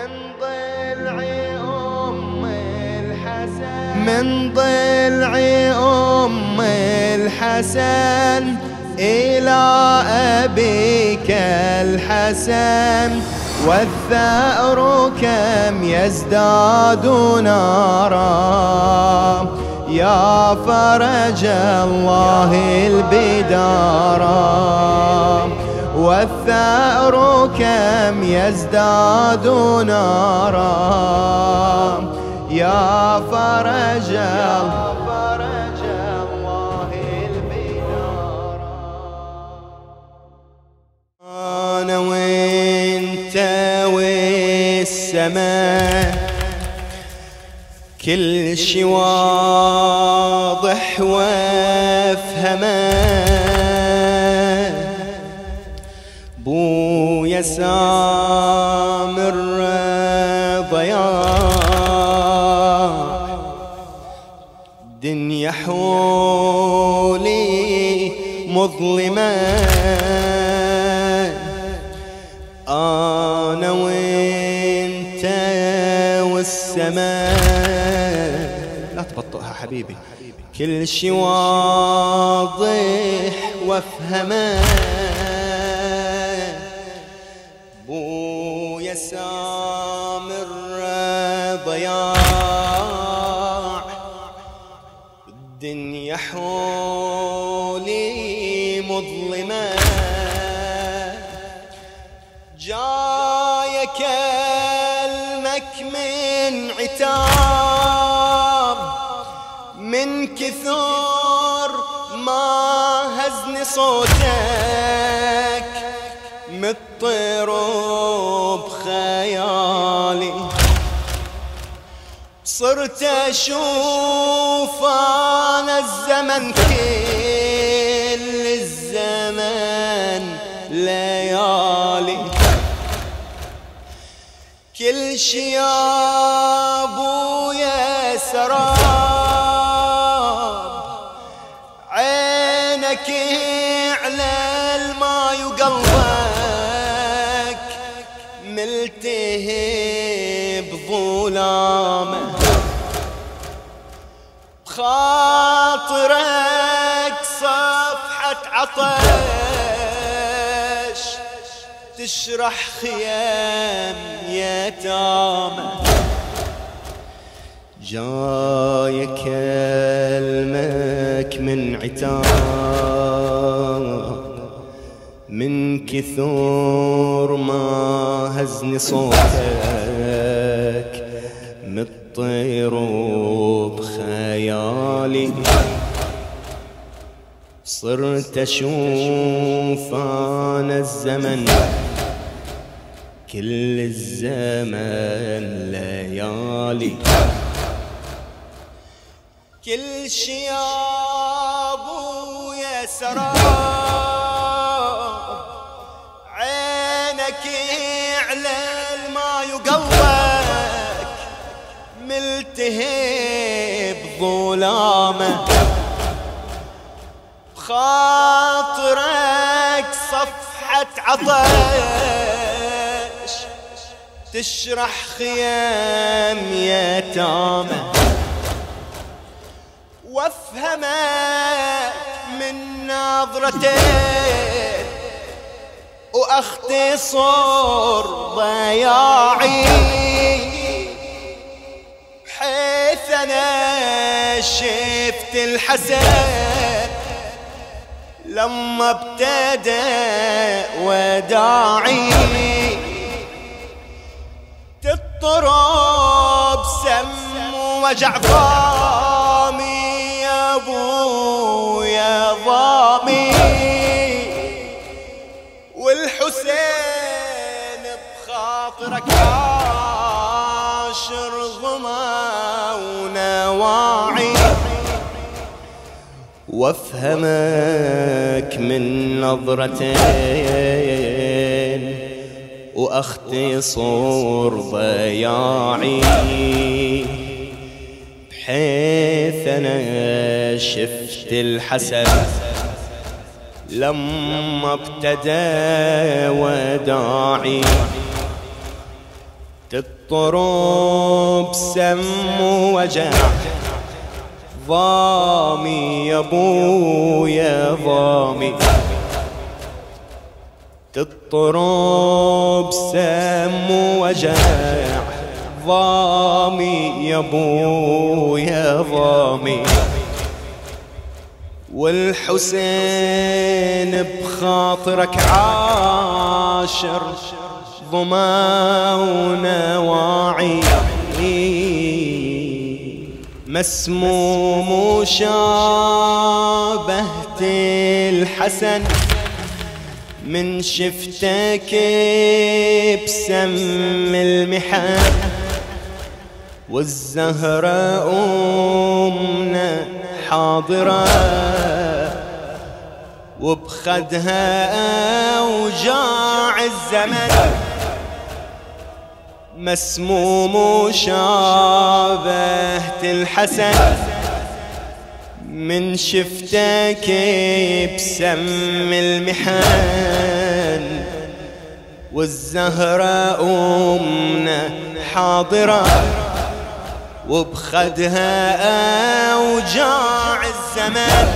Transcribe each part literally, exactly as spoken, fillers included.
من ضلع أم الحسن من ضلع أم الحسن إلى أبيك الحسن، والثأر كم يزداد نارا يا فرج الله البدارا، والثأر كم يزداد نارا يا فرج الله البدارا. أنا وانت والسماء كل شي واضح وافهمه، بويا سامر ضياع دنيا حولي مظلمة، أنا وانت والسماء لا تبطئها حبيبي، كل شي واضح وافهمه، بويا سامر ضياع الدنيا حولي مظلمة، جاي كلمك من عتاب من كثر ما هزني صوتك، مطر بخيالي صرت اشوف انا الزمن كل الزمن ليالي، كل شي يا ابويا سراب، عينك على الماي وقلبك ملتهب ظلامه، بخاطرك صفحة عطش تشرح خيام يتامى، جاي كلمك من عتاب من كثر ما هزني صوتك، مطير بخيالي صرت اشوف انا الزمن كل الزمن ليالي، كل شي يا ابويا سراب، عينك على الماي وقلبك ملتهب ظلامه، بخاطرك صفحة عطش تشرح خيام يتامى، وافهمك من نظرتك واختصر ضياعي، بحيث انا شفت الحسن لما ابتدى وداعي، تضطرب سم وجع ضامي يا ابويا ضامي، والحسين بخاطرك عاشر ظما ونواعي، وافهمك من نظرتين واختصر ضياعي، بحيث انا شفت الحسن لما ابتدى وداعي، تضطرب سم وجع ضامي يا ابويا ضامي، تضطرب سم وجع ضامي يا ابويا ضامي، والحسين بخاطرك عاشر ظما ونواعي، مسموم وشابهت الحسن من شفتك بسم المحن، والزهرة أمنا حاضرة وبخدها أوجاع الزمن، مسموم وشابهت الحسن من شفتك بسم المحن، والزهرة أمنا حاضرة وبخدها أوجاع الزمن،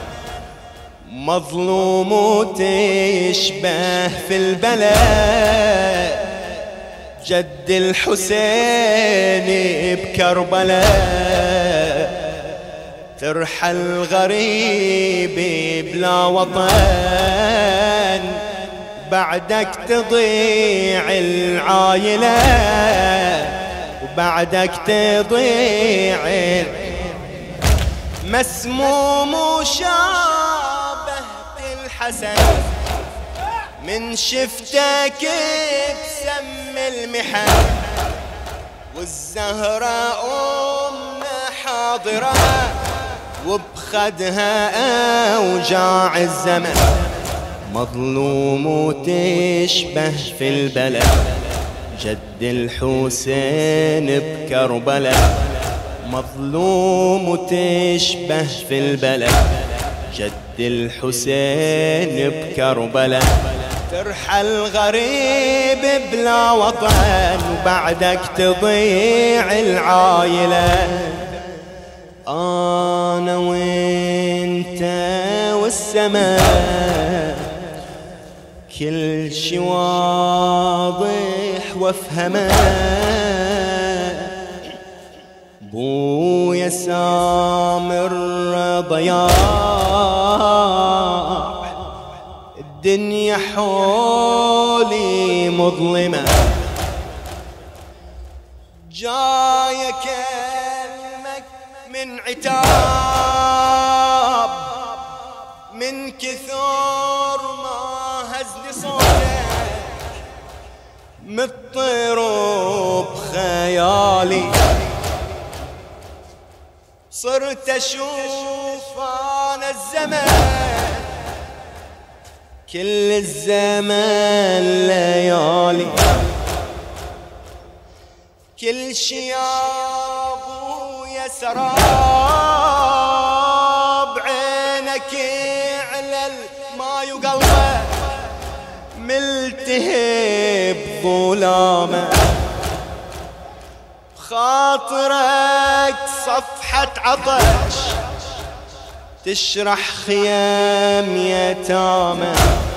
مظلوم وتشبه في البلاء جد الحسين بكربلاء، ترحل غريب بلا وطن بعدك تضيع العايلة، وبعدك تضيع مسموم وشابهت الحسن من شفتك بسم المحن، والزهرة أمنا حاضرة وبخدها أوجاع الزمن، مظلوم وتشبه في البلاء جد الحسين بكربلاء، مظلوم وتشبه في البلاء جد الحسين بكربلاء، ترحل غريب بلا وطن وبعدك تضيع العايلة، أنا وانت والسماء كل شي واضح وافهمه، بويا سامر ضياع الدنيا حولي مظلمة، جاي أكلمك من عتاب من كثر ما هزني صوتك، مضطرب خيالي صرت أشوف أنا الزمان كل الزمان ليالي، كل شي يا ابويا سراب، عينك على الماي وقلبك ملتهب ظلامه، خاطرك صفحة عطش تشرح خيام يتامى،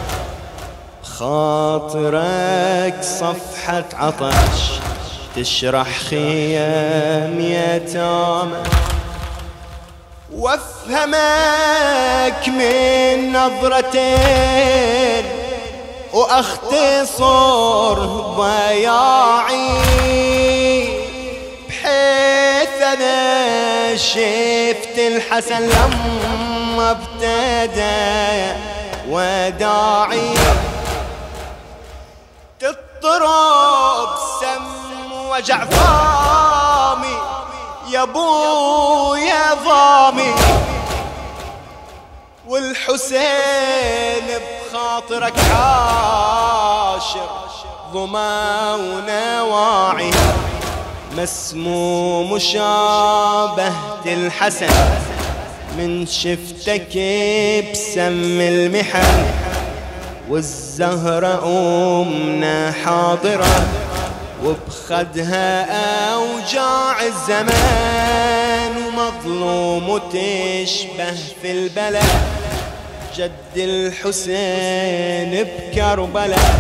خاطرك صفحة عطش تشرح خيام يتامى، وافهمك من نظرتين واختصر ضياعي، بحيث انا شفت الحسن لما ابتدى وداعي، تضطرب سم وجع ضامي يا ابويا ضامي، والحسين بخاطرك عاشر ظما ونواعي، مسموم وشابهت الحسن من شفتك بسم المحن، والزهرة أمنا حاضرة وبخدها أوجاع الزمان، ومظلوم تشبه في البلد جد الحسين بكربلاء.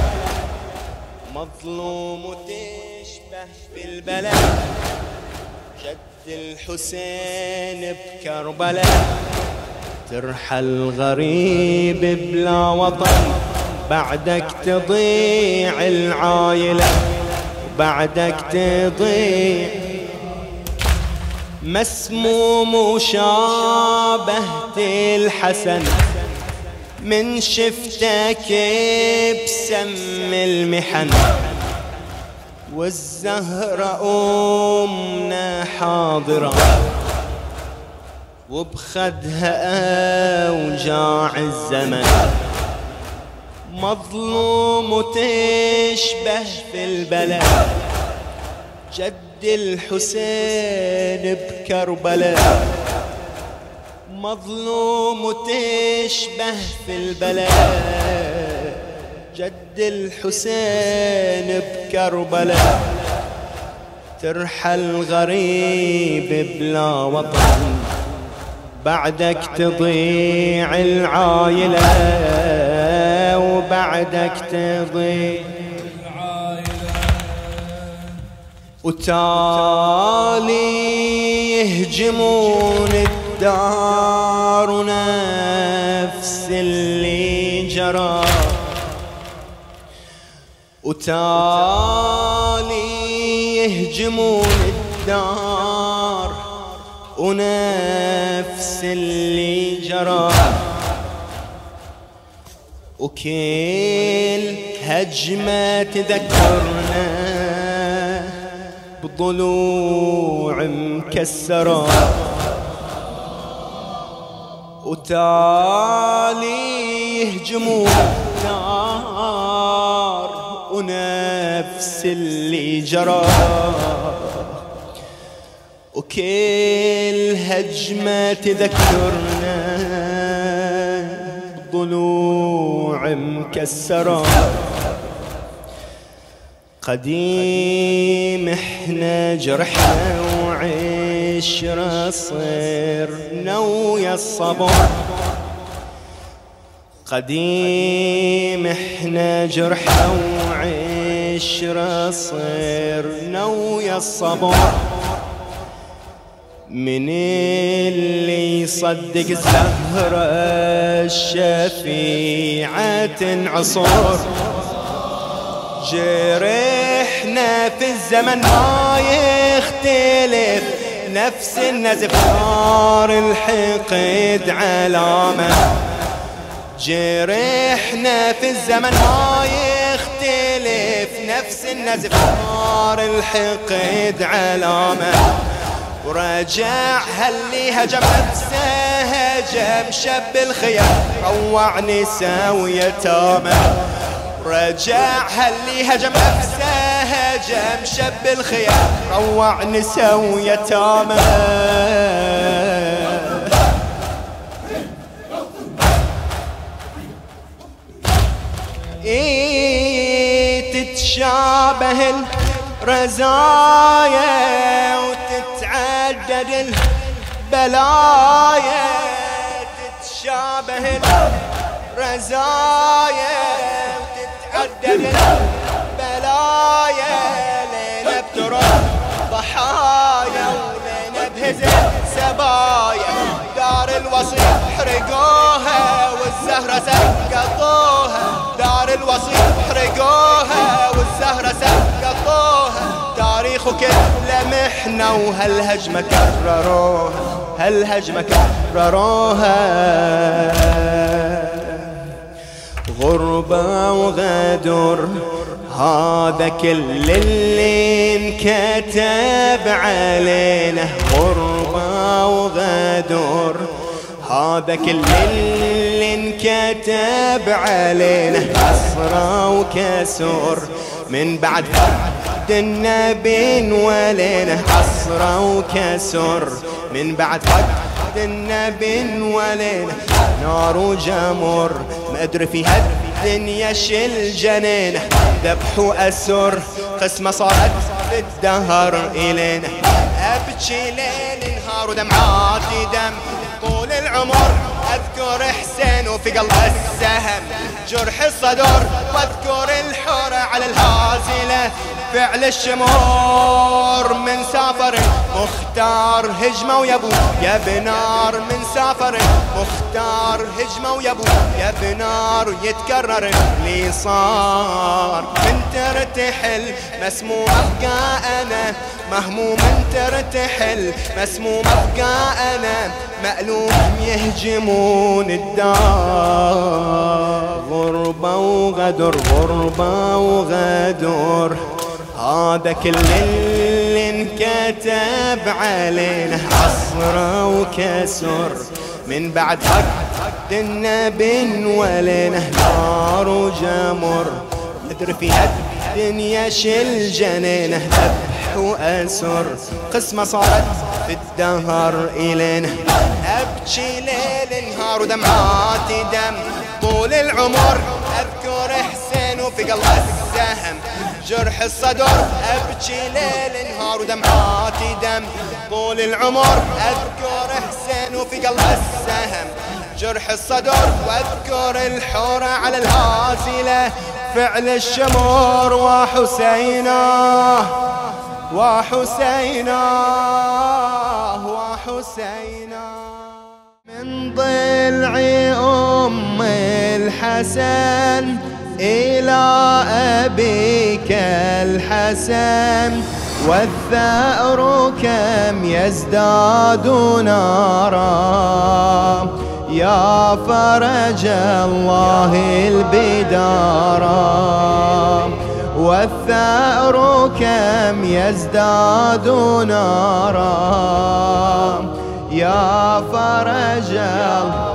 مظلوم تشبه في البلد جد الحسين بكربلاء. ترحل غريب بلا وطن، بعدك تضيع العايلة، بعدك تضيع. مسموم وشابهت الحسن، من شفتك بسم المحن، والزهرة أمنا حاضرة وبخدها أوجاع الزمن. مظلوم تشبه في البلد جد الحسين بكربلاء. مظلوم تشبه في البلد جد الحسين بكربلاء. ترحل غريب بلا وطن، بعدك تضيع العايلة، وبعدك تضيع العايلة. وتالي يهجمون الدار، ونفس اللي جرى. وتالي يهجمون الدار، ونفس اللي جرى. وكل هجمة تذكرنا بضلوع مكسرة. وتالي يهجمون الدار، ونفس اللي جرى. وكل هجمة تذكرنا بضلوع مكسرة. قديم احنا جرحنا وعشرة صرنا ويا الصبر. قديم احنا جرحنا وعشرة صرنا ويا الصبر. من اللي يصدق الزهرة الشفيعة تنعصر. جرحنا في الزمن ما يختلف، نفس النزف نار الحقد علامة. جرحنا في الزمن ما يختلف، نفس النزف نار الحقد علامة. ورجع هاللي هجم نفسه هجم شب الخيام، روع نساء ويتامى. رجع هاللي هجم نفسه هجم شب الخيام، روع نساء ويتامى. إيه تتشابه الرزايا وتتعدد البلايا. تتشابه الرزايا وتتعدد البلايا. لينا بترى ضحايا ولينا بهزل سبايا. دار الوصي حرقوها والزهرة سقطوها. دار الوصي حرقوها والزهرة سقطوها. تاريخ كله محنة وهالهجمة كرروها، هالهجمة كرروها. غربة وغدر هذا كل اللي انكتب علينا. غربة وغدر هذا كل اللي انكتب علينا. أسرى وكسر من بعد فقد النبي ولينا. أسرى وكسر من بعد فقد النبي ولينا. نار وجمر ما أدري في هد الدنيا شل جنينه، ذبح وأسر قسمة صارت في الدهر إلينا. أبكي ليل نهار ودمعاتي دم طول العمر، أذكر حسين وفي قلبه السهم جرح الصدر، واذكر الحورة على الهازلة فعل الشمور. من سافر مختار هجمة ويبو يا بنار، من سافر مختار هجمة ويبو يا بنار. يتكرر اللي صار من ترتحل مسموم أبقى أنا، مهموم من ترتحل مسموم أبقى أنا. مألوم يهجمون الدار، غربة وغدر غربة وغدر. هذا كل اللي انكتب علينا عصر وكسر، من بعد فقد النبي ولينا نار وجمر. ندري فيها الدنيا شل جنينه، ذبح وأسر قسمة صارت في الدهر إلينا. أبكي ليل نهار ودمعاتي دم طول العمر، أذكر حسين وفي قلبه السهم جرح الصدر. أبكي ليل نهار ودمعاتي دم طول العمر، أذكر حسين وفي قلبه السهم جرح الصدر. وأذكر الحورة على الهازلة فعل الشمور. وحسينا وحسينا وحسينا من ضلع أم الحسن إلى أبيك الحسن، والثأر كم يزداد نارا يا فرج الله البدارا. والثأر كم يزداد نارا يا فرج الله